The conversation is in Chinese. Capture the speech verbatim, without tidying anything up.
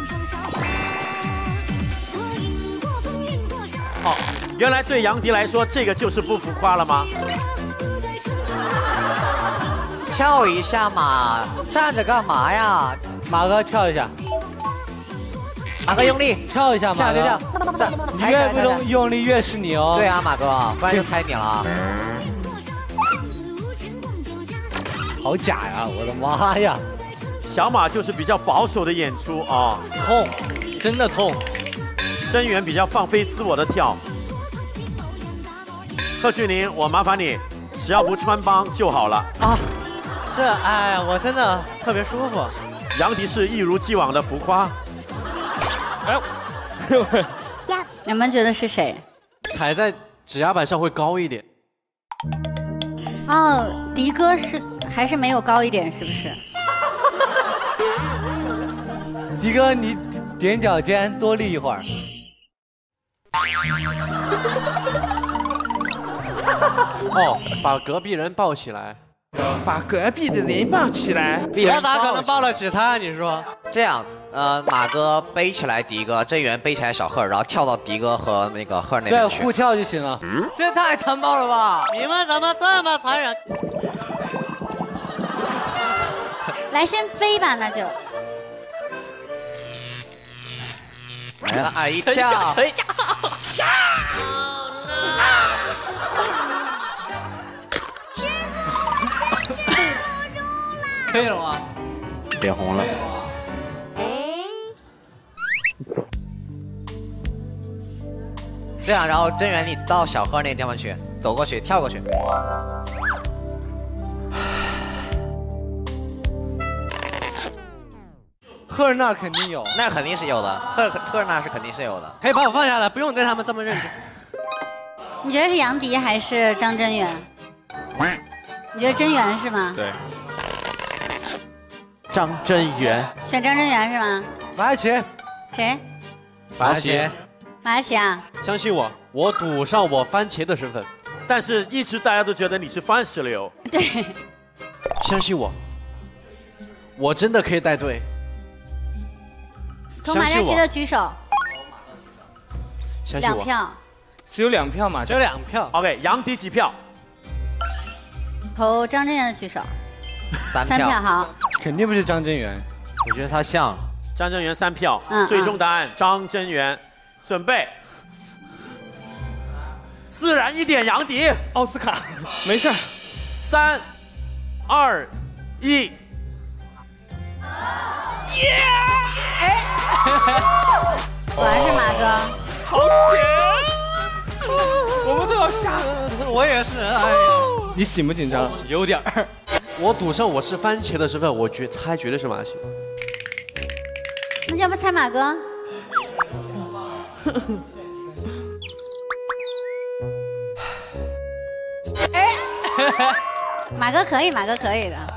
哦，原来对杨迪来说，这个就是不浮夸了吗？ 跳一下嘛，站着干嘛呀？ 马哥跳一下， 马哥用力跳一下，马哥。 跳就跳， 你越不用用力越是你哦。 对啊，马哥，不然就猜你了。 好假呀！我的妈呀！ 小马就是比较保守的演出啊， 痛，真的痛。 真源比较放飞自我的跳。贺峻霖，我麻烦你，只要不穿帮就好了啊。这哎，我真的特别舒服。 杨迪是一如既往的浮夸。 哎， 你们觉得是谁？ 踩在指压板上会高一点。 哦，迪哥是还是没有高一点，是不是？ 迪哥，你踮脚尖多立一会儿。 哦，把隔壁人抱起来， 把隔壁的人抱起来。 他咋可能抱得起他？你说？ 这样，呃，马哥背起来迪哥，真源背起来小贺，然后跳到迪哥和那个贺那边去。 对，互跳就行了。嗯、这太残暴了吧！你们怎么这么残忍？ 来，先飞吧，那就。 来了，哎，一跳， 等一下，可以了吗？ 脸红了。 这样，然后真源你到小贺那个地方去，走过去，跳过去。 赫那肯定有， 那肯定是有的，赫赫那是肯定是有的。 可以把我放下来，不用对他们这么认真。 你觉得是杨迪还是张真源？你觉得真源是吗？ 对。张真源。 选张真源是吗？ 马一起。 谁？ 马奇。 马奇啊！ 相信我，我赌上我番茄的身份。 但是一直大家都觉得你是番石榴。 对。 相信我，我真的可以带队。 投马嘉祺的举手。两票。 只有两票嘛？ 只有两票。 OK， 杨迪几票？ 投张真源的举手。 三票。三票好。 肯定不是张真源， 我觉得他像。张真源三票。 嗯。 最终答案张真源。准备。自然一点，杨迪。 奥斯卡，没事。 三、二、一。耶！ 哎。果然是马哥。 好险！我们都要吓死。 我也是。哎呀， 你紧不紧张？ 有点儿。我赌上我是番茄的身份，我觉猜绝对是马奇。 那要不猜马哥？哎，马哥可以，马哥可以的。